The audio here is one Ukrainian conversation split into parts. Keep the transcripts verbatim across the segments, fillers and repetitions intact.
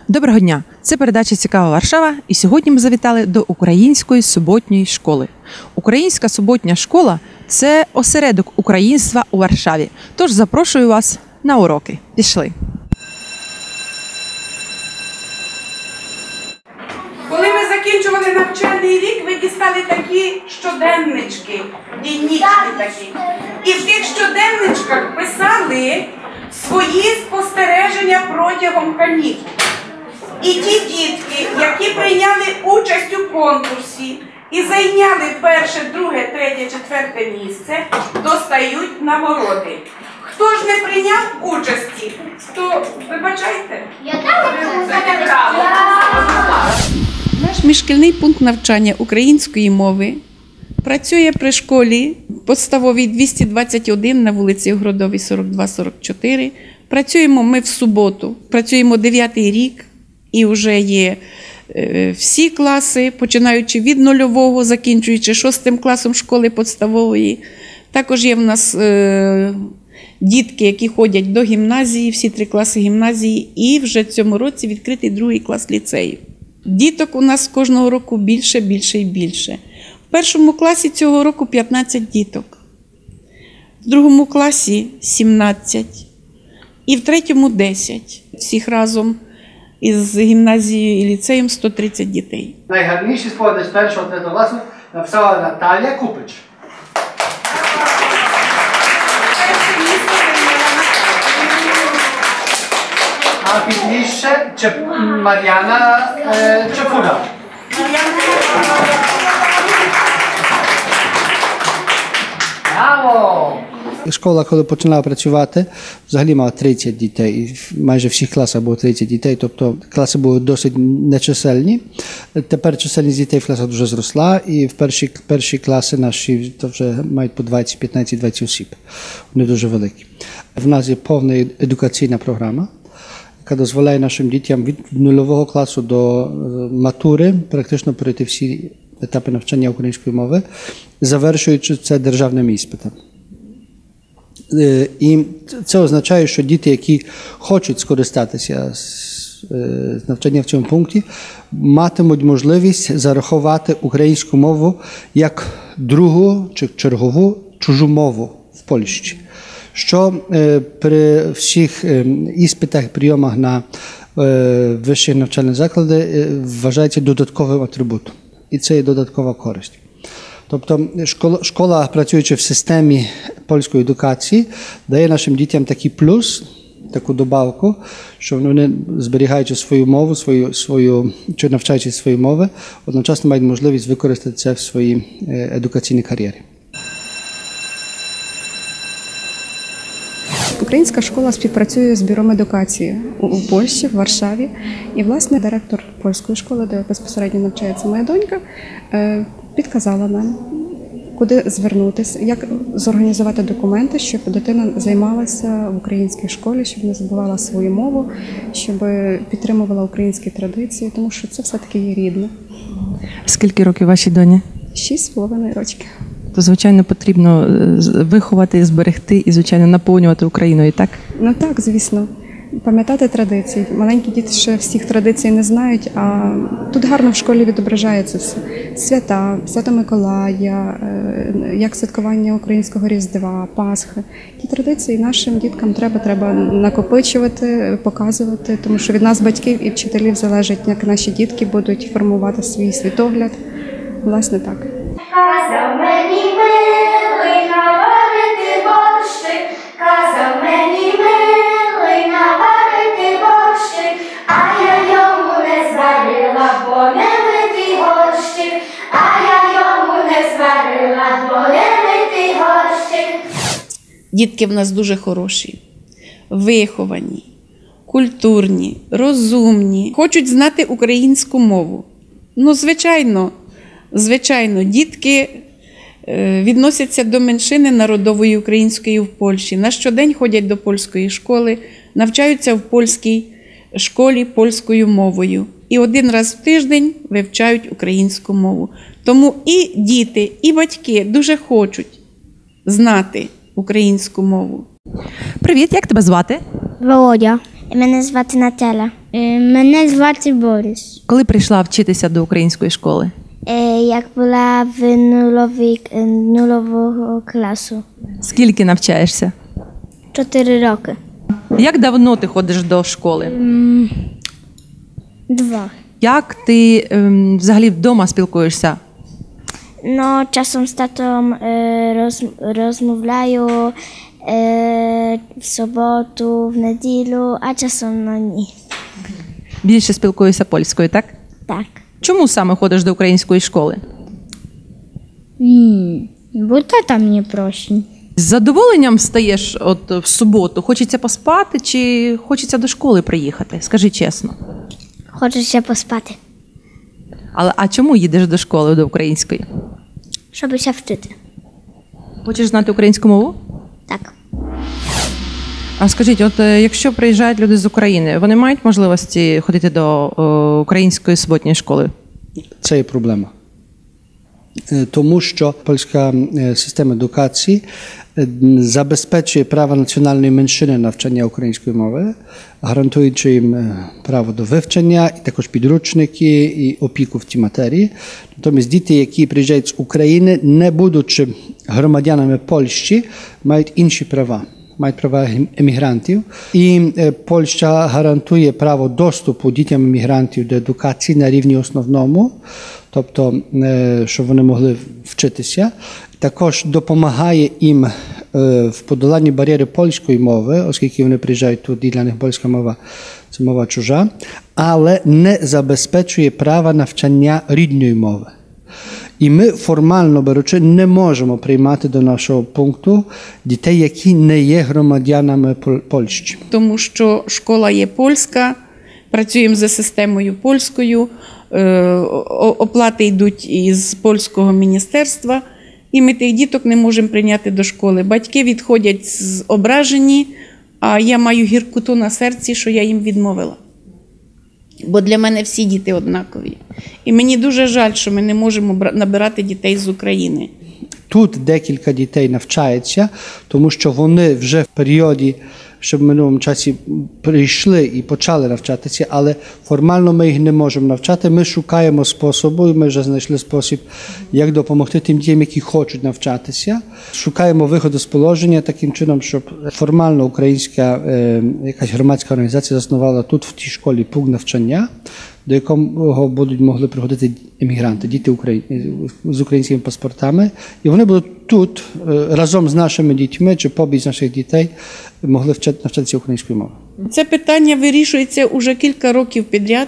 Доброго дня! Це передача «Цікава Варшава» і сьогодні ми завітали до Української суботньої школи. Українська суботня школа – це осередок українства у Варшаві. Тож запрошую вас на уроки. Пішли! Коли ми закінчували навчальний рік, ви дістали такі щоденнички, дільнички такі. І в тих щоденничках писали свої спостереження протягом канікул. І ті дітки, які прийняли участь у конкурсі і зайняли перше, друге, третє, четверте місце, достають нагороди. Хто ж не прийняв участі, то, вибачайте, це неправильно. Наш міжшкільний пункт навчання української мови працює при школі підставовій двісті двадцять один на вулиці Огородовій сорок два сорок чотири. Працюємо ми в суботу, працюємо дев'ятий рік і вже є всі класи, починаючи від нульового, закінчуючи шостим класом школи підставової. Також є в нас е, дітки, які ходять до гімназії, всі три класи гімназії, і вже в цьому році відкритий другий клас ліцею. Діток у нас кожного року більше, більше і більше. В першому класі цього року п'ятнадцять діток, в другому класі сімнадцять і в третьому десять. Всіх разом із гімназією і ліцеєм сто тридцять дітей. Найгарніший спогади з першого третього класу написала Наталія Купич. А пізніше Чеп... Мар'яна е, Чепура. Браво! Школа, коли починала працювати, взагалі мала тридцять дітей. Майже в всіх класах було тридцять дітей, тобто класи були досить нечисельні. Тепер чисельність дітей в класах дуже зросла, і в перші, перші класи наші то вже мають по двадцять, п'ятнадцять, двадцять осіб. Вони дуже великі. В нас є повна едукаційна програма, яка дозволяє нашим дітям від нульового класу до матури практично пройти всі етапи навчання української мови, завершуючи це державним іспитом. І це означає, що діти, які хочуть скористатися з навчання в цьому пункті, матимуть можливість зарахувати українську мову як другу чи чергову чужу мову в Польщі, що при всіх іспитах, прийомах на вищі навчальні заклади вважається додатковим атрибутом. І це є додаткова користь. Тобто школа, школа, працюючи в системі польської едукації, дає нашим дітям такий плюс, таку добавку, що вони, зберігаючи свою мову, свою, свою, чи навчаючи свої мови, одночасно мають можливість використати це в своїй едукаційній кар'єрі. Українська школа співпрацює з бюро едукації у Польщі, в Варшаві. І, власне, директор польської школи, де безпосередньо навчається моя донька, підказала нам, куди звернутися, як зорганізувати документи, щоб дитина займалася в українській школі, щоб не забувала свою мову, щоб підтримувала українські традиції, тому що це все-таки є рідне. Скільки років вашій доні? Шість з половиною років. То, звичайно, потрібно виховати, зберегти і, звичайно, наповнювати Україною, так? Ну так, звісно. Пам'ятати традиції. Маленькі діти ще всіх традицій не знають, а тут гарно в школі відображається все. Свята, Свято Миколая, як святкування українського Різдва, Пасхи. Ті традиції нашим діткам треба, треба накопичувати, показувати, тому що від нас, батьків і вчителів, залежить, як наші дітки будуть формувати свій світогляд. Власне, так. Казав мені милий наварити борщик, казав мені милий наварити борщик, а я йому не зварила, бо не митий горщик, а я йому не зварила, бо не митий горщик. Дітки в нас дуже хороші, виховані, культурні, розумні, хочуть знати українську мову. Ну, звичайно, Звичайно, дітки відносяться до меншини народової української в Польщі. На щодень ходять до польської школи, навчаються в польській школі польською мовою. І один раз в тиждень вивчають українську мову. Тому і діти, і батьки дуже хочуть знати українську мову. Привіт, як тебе звати? Володя. Мене звати Наталя. Мене звати Борис. Коли прийшла вчитися до української школи? Як була в нуловій, нулового класу. Скільки навчаєшся? Чотири роки. Як давно ти ходиш до школи? Два. Як ти ем, взагалі вдома спілкуєшся? Ну, часом з татом е, роз, розмовляю е, в суботу, в неділю, а часом ну, ні. Більше спілкуєшся польською, так? Так. Чому саме ходиш до української школи? Бо тата мені просить. З задоволенням встаєш от в суботу? Хочеться поспати чи хочеться до школи приїхати? Скажи чесно. Хочеться поспати, Але а чому їдеш до школи, до української? щоб ще вчити. Хочеш знати українську мову? Так. А скажіть, от е, якщо приїжджають люди з України, вони мають можливості ходити до е, української суботньої школи? Це є проблема. Е, Тому що польська е, система едукації е, забезпечує право національної меншини на навчання української мови, гарантуючи їм е, право до вивчення, і також підручники, і опіку в цій матерії. Натомість діти, які приїжджають з України, не будучи громадянами Польщі, мають інші права. Мають права емігрантів. І е, Польща гарантує право доступу дітям емігрантів до едукації на рівні основному, тобто, е, щоб вони могли вчитися. Також допомагає їм е, в подоланні бар'єри польської мови, оскільки вони приїжджають тут, і для них польська мова – це мова чужа, але не забезпечує права навчання рідної мови. І ми, формально беручи, не можемо приймати до нашого пункту дітей, які не є громадянами Польщі. Тому що школа є польська, працюємо за системою польською, е, оплати йдуть із польського міністерства, і ми тих діток не можемо прийняти до школи. Батьки відходять з ображені, а я маю гіркоту на серці, що я їм відмовила. Бо для мене всі діти однакові. І мені дуже жаль, що ми не можемо набирати дітей з України. Тут декілька дітей навчається, тому що вони вже в періоді, що в минулому часі прийшли і почали навчатися, але формально ми їх не можемо навчати. Ми шукаємо способу, і ми вже знайшли спосіб, як допомогти тим дітям, які хочуть навчатися. Шукаємо виходу з положення таким чином, щоб формально українська е, якась громадська організація заснувала тут, в тій школі, пункт навчання, до якого будуть могли приходити емігранти, діти Украї... з українськими паспортами. І вони будуть тут разом з нашими дітьми чи побіч наших дітей могли вчати, навчатися українською мовою. Це питання вирішується уже кілька років підряд.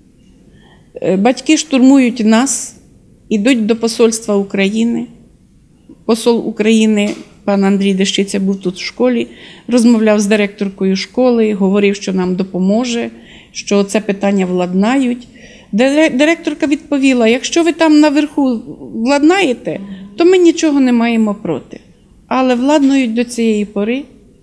Батьки штурмують нас, ідуть до посольства України. Посол України, пан Андрій Дещиця, був тут в школі, розмовляв з директоркою школи, говорив, що нам допоможе, що це питання владнають. Директорка відповіла, якщо ви там наверху владнаєте, то ми нічого не маємо проти. Але владнають до цієї пори.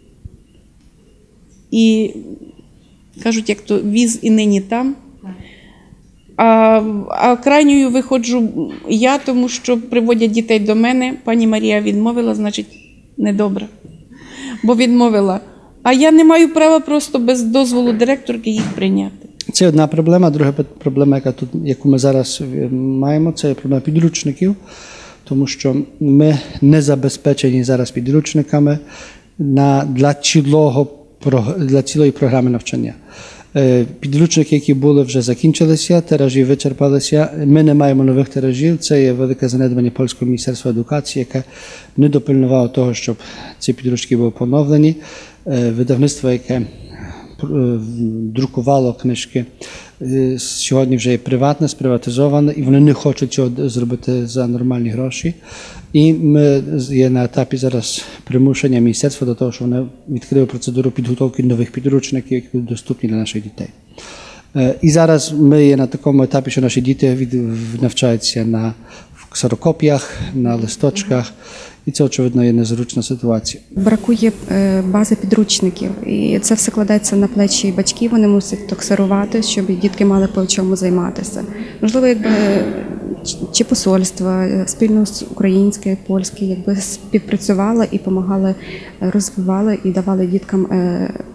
І кажуть, як то віз і нині там. А, а крайньою виходжу я, тому що приводять дітей до мене. Пані Марія відмовила, значить, недобре. Бо відмовила. А я не маю права просто без дозволу директорки їх прийняти. Це одна проблема. Друга проблема, яка тут, яку ми зараз маємо, це проблема підручників. Тому що ми не забезпечені зараз підручниками на, для, цілого, для цілої програми навчання. Підручники, які були, вже закінчилися, тиражі вичерпалися. Ми не маємо нових тиражів. Це є велике занедбання Польського міністерства едукації, яке не допильнувало того, щоб ці підручники були поновлені. Видавництво, яке друкувало книжки, сьогодні вже є приватне, сприватизоване, і вони не хочуть цього зробити за нормальні гроші. І ми є на етапі зараз примушення міністерства до того, що вони відкрили процедуру підготовки нових підручників, які будуть доступні для наших дітей. І зараз ми є на такому етапі, що наші діти навчаються на ксерокопіях, на листочках, і це, очевидно, є незручна ситуація. Бракує бази підручників, і це все кладеться на плечі батьків, вони мусять то ксерувати, щоб дітки мали по чому займатися. Можливо, якби чи посольство спільно з українське, польське, якби співпрацювали і допомагали, розвивали і давали діткам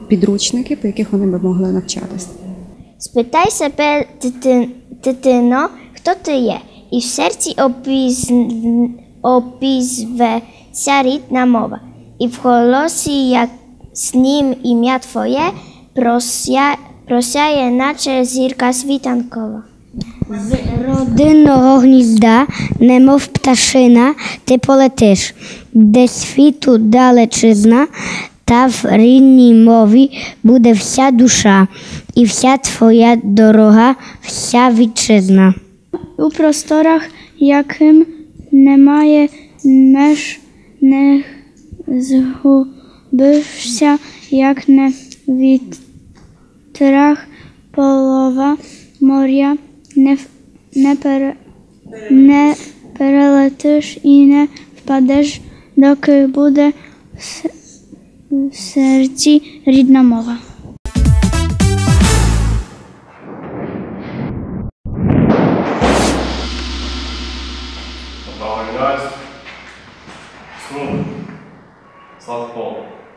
підручники, по яких вони би могли навчатися. Спитай себе, дити- дитино, хто ти є, і в серці опізн- опізветься рідна мова, і в голосі, як з ним ім'я твоє, прося, просяє, наче зірка світанкова. З родинного гнізда, немов пташина, ти полетиш, де світу далечизна, та в рідній мові буде вся душа, і вся твоя дорога, вся вітчизна. У просторах, яким немає меж, не згубишся, як не в вітрах полова моря, не, в- не, пере, не перелетиш і не впадеш, доки буде в с- в серці рідна мова. Обороняюсь. Снув. Славко.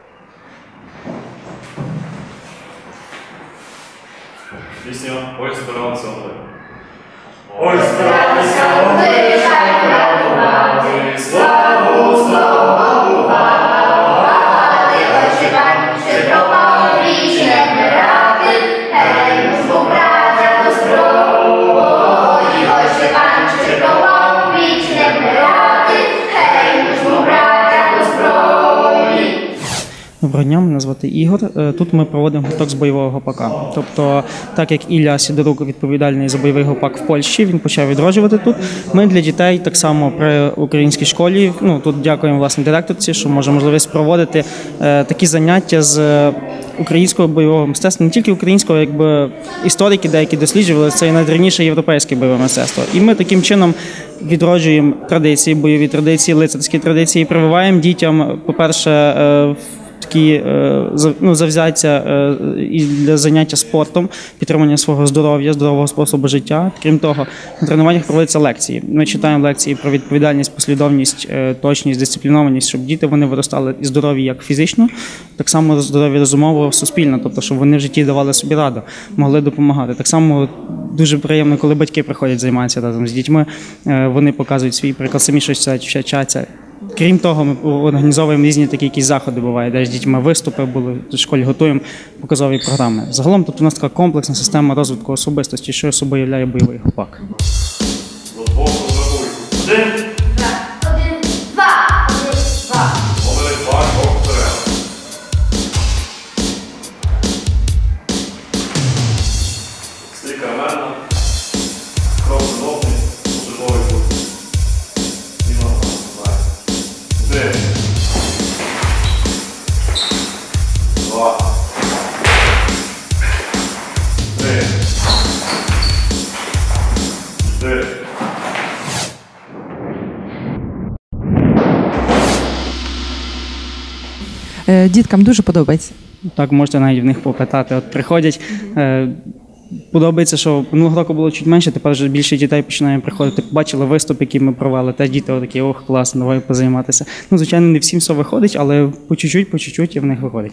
Пісня «Ой, збирався ми». Ой, збирався ми, шайкувати, славу, славу, гавати, оживань, щедровав, річ не вмирати, гей, мужбу браття до зброї, оживань, щедровав, річ не вмирати, гей, мужбу браття до зброї. Доброго дня, мене звати Ігор. Е, Тут ми проводимо гурток з бойового гопака. Тобто, так як Ілля Сидорук відповідальний за бойовий гопак в Польщі, він почав відроджувати тут. Ми для дітей так само при українській школі, ну тут дякуємо власне директорці, що може можливість проводити е, такі заняття з е, українського бойового мистецтва, не тільки українського, якби історики деякі досліджували, це і найдревніше європейське бойове мистецтво. І ми таким чином відроджуємо традиції, бойові традиції, лицарські традиції, прививаємо дітям, по-перше, е, такі е, за- ну, завзяття е, і для заняття спортом, підтримання свого здоров'я, здорового способу життя. Крім того, на тренуваннях проводяться лекції. Ми читаємо лекції про відповідальність, послідовність, е, точність, дисциплінованість, щоб діти вони виростали і здорові як фізично, так само здорові розумово, суспільно, тобто щоб вони в житті давали собі раду, могли допомагати. Так само дуже приємно, коли батьки приходять займатися разом з дітьми, е, вони показують свій приклад, самі щось вчаться. Крім того, ми організовуємо різні такі якісь заходи, буває, де з дітьми виступи були, в школі готуємо показові програми. Загалом тут у нас така комплексна система розвитку особистості, що собою являє бойовий гопак. До двох розрахуй. Один. Один, два, один, два. Номери два, крок вперед. Стій карамельно. Крок жовтий, житловий путь. І нога. Давай. Один. Два. Три. Чотири. Е, Діткам дуже подобається. Так, можете навіть в них попитати. От приходять, е, подобається, що минулого року було чуть менше, тепер вже більше дітей починає приходити. Побачили виступ, який ми провели, та діти такі, ох, класно, давай позайматися. Ну, звичайно, не всім все виходить, але по чуть-чуть, по чуть-чуть і в них виходить.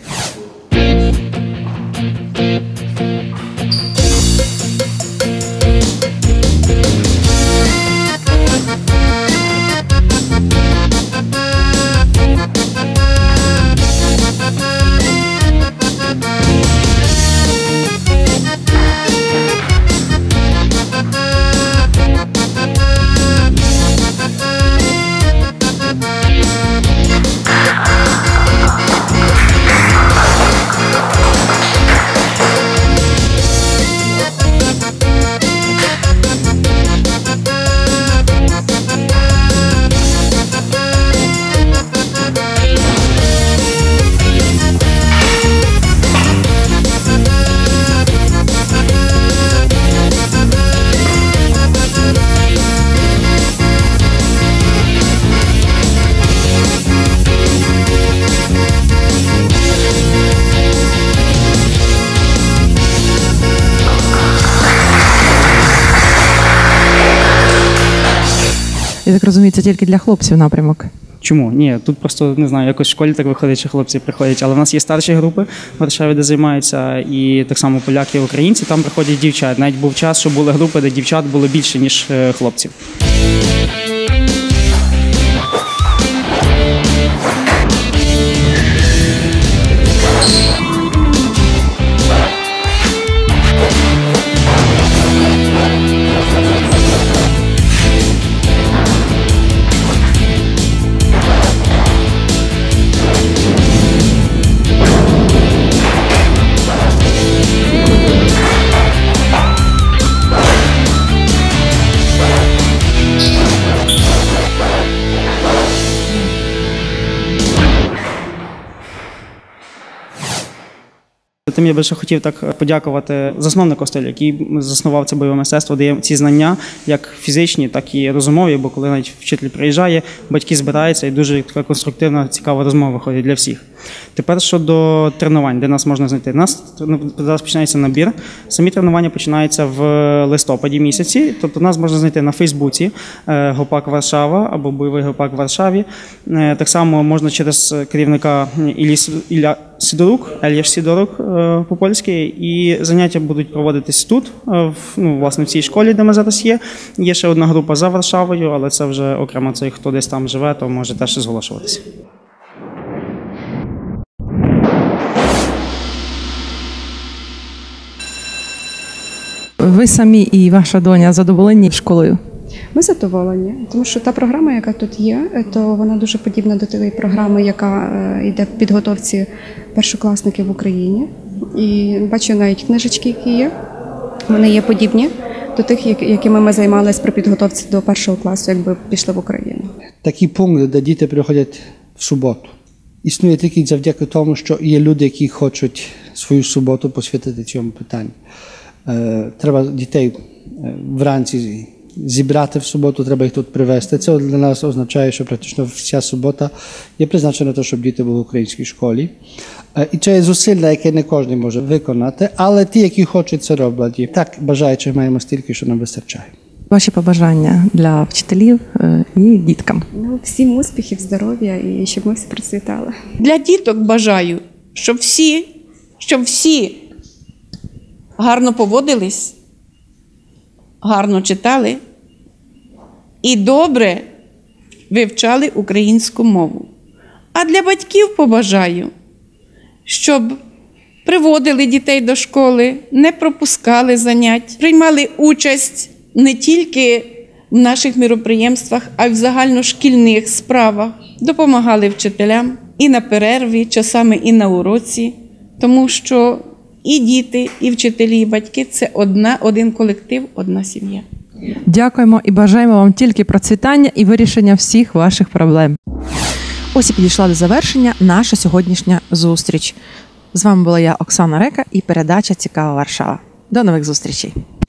Я так розумію, це тільки для хлопців напрямок. Чому? Ні, тут просто, не знаю, якось в школі так виходить, що хлопці приходять, але в нас є старші групи в Варшаві, де займаються, і так само поляки і українці, там приходять дівчат. Навіть був час, що були групи, де дівчат було більше, ніж хлопців. Тим я би ще хотів так подякувати засновнику стилю, який заснував це бойове мистецтво, дає ці знання, як фізичні, так і розумові, бо коли навіть вчитель приїжджає, батьки збираються і дуже така конструктивна, цікава розмова виходить для всіх. Тепер щодо тренувань, де нас можна знайти. У нас зараз починається набір. Самі тренування починаються в листопаді місяці, тобто нас можна знайти на Фейсбуці Гопак Варшава або бойовий Гопак в Варшаві. Так само можна через керівника Ілля Сидорук, Ельяш Сидорук по-польськи, і заняття будуть проводитись тут, в, ну, власне, в цій школі, де ми зараз є. Є ще одна група за Варшавою, але це вже окремо цей, хто десь там живе, то може теж зголошуватися. Ви самі і ваша доня задоволені школою? Ми задоволені, тому що та програма, яка тут є, то вона дуже подібна до тієї програми, яка йде в підготовці першокласників в Україні. І бачу навіть книжечки, які є, вони є подібні до тих, якими ми займалися при підготовці до першого класу, якби пішли в Україну. Такий пункт, де діти приходять в суботу, існує тільки завдяки тому, що є люди, які хочуть свою суботу посвятити цьому питанню. Треба дітей вранці зібрати в суботу, треба їх тут привезти. Це для нас означає, що практично вся субота є призначена на те, щоб діти були в українській школі. І це є зусилля, яке не кожен може виконати, але ті, які хочуть, це роблять. Так, бажаючих маємо стільки, що нам вистачає. Ваші побажання для вчителів і діткам? Ну, всім успіхів, здоров'я і щоб ми всі процвітали. Для діток бажаю, щоб всі, щоб всі гарно поводились, гарно читали і добре вивчали українську мову. А для батьків побажаю, щоб приводили дітей до школи, не пропускали занять, приймали участь не тільки в наших міроприємствах, а й в загальношкільних справах, допомагали вчителям і на перерві, часами і на уроці, тому що і діти, і вчителі, і батьки – це одна, один колектив, одна сім'я. Дякуємо і бажаємо вам тільки процвітання і вирішення всіх ваших проблем. Ось і підійшла до завершення наша сьогоднішня зустріч. З вами була я, Оксана Река, і передача «Цікава Варшава». До нових зустрічей!